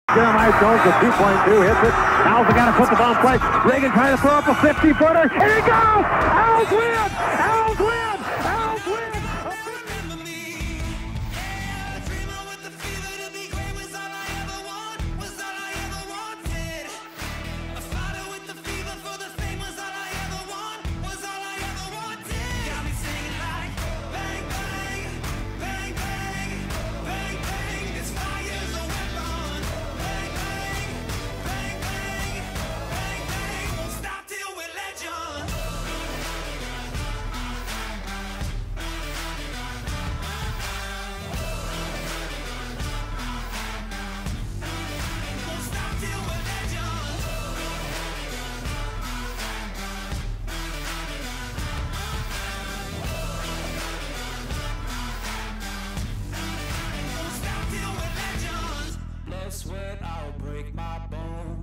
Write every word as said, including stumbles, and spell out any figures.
Jeremiah Jones with two point two hits it. Al's got to put the ball in play. Reagan trying to throw up a fifty-footer. Here he goes! Al's win! Al's win! Al's win! Sweat, I'll break my bones.